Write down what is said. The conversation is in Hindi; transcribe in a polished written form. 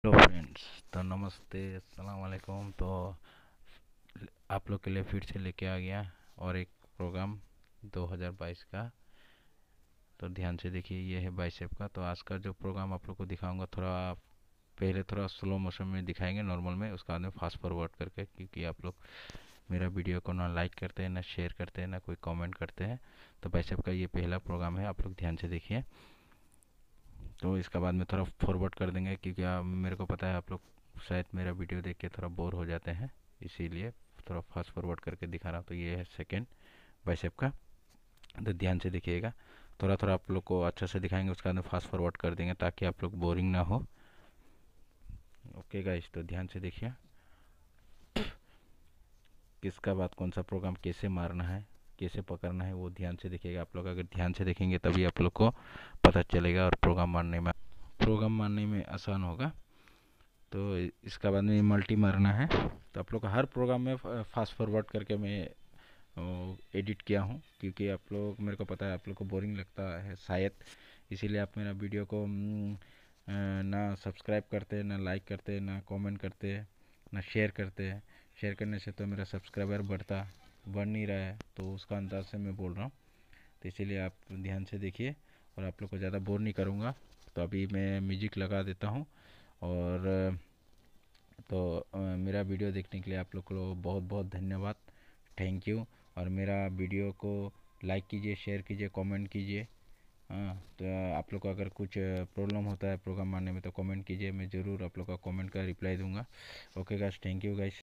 Hello friends. तो नमस्ते, अस्सलाम वालेकुम। तो आप लोग के लिए फिर से लेके आ गया और एक प्रोग्राम 2022 का। तो ध्यान से देखिए, ये है बाइसेप का। तो आज का जो प्रोग्राम आप लोग को दिखाऊंगा, थोड़ा पहले थोड़ा स्लो मोशन में दिखाएंगे, नॉर्मल में, उसके बाद में फास्ट फॉरवर्ड करके, क्योंकि आप लोग मेरा वीडियो को ना लाइक करते हैं, ना शेयर करते हैं, ना कोई कमेंट करते हैं। तो बाइसेप का ये पहला प्रोग्राम है, आप लोग ध्यान से देखिए। तो इसका बाद में थोड़ा फॉरवर्ड कर देंगे, क्योंकि मेरे को पता है आप लोग शायद मेरा वीडियो देख के थोड़ा बोर हो जाते हैं, इसीलिए थोड़ा फास्ट फॉरवर्ड करके दिखा रहा हूँ। तो ये है सेकेंड बाइसेप का। तो ध्यान से देखिएगा, थोड़ा थोड़ा आप लोग को अच्छा से दिखाएंगे, उसके बाद में फास्ट फॉरवर्ड कर देंगे ताकि आप लोग बोरिंग ना हो। ओके गाइस, तो ध्यान से देखिए किसका बाद कौन सा प्रोग्राम कैसे मारना है, कैसे पकड़ना है, वो ध्यान से देखिएगा। आप लोग अगर ध्यान से देखेंगे तभी आप लोग को पता चलेगा और प्रोग्राम मारने में आसान होगा। तो इसका बाद में मल्टी मारना है। तो आप लोग का हर प्रोग्राम में फास्ट फॉरवर्ड करके मैं एडिट किया हूँ, क्योंकि आप लोग, मेरे को पता है आप लोग को बोरिंग लगता है शायद, इसीलिए आप मेरा वीडियो को ना सब्सक्राइब करते, ना लाइक करते, ना कमेंट करते, ना शेयर करते। शेयर करने से तो मेरा सब्सक्राइबर बढ़ नहीं रहा है, तो उसका अंदाज से मैं बोल रहा हूँ। तो इसीलिए आप ध्यान से देखिए, और आप लोग को ज़्यादा बोर नहीं करूँगा। तो अभी मैं म्यूजिक लगा देता हूँ। और तो मेरा वीडियो देखने के लिए आप लोग को बहुत बहुत धन्यवाद, थैंक यू। और मेरा वीडियो को लाइक कीजिए, शेयर कीजिए, कमेंट कीजिए। हाँ, तो आप लोग को अगर कुछ प्रॉब्लम होता है प्रोग्राम मारने में तो कमेंट कीजिए, मैं ज़रूर आप लोग का कमेंट का रिप्लाई दूंगा। Okay guys, thank you guys.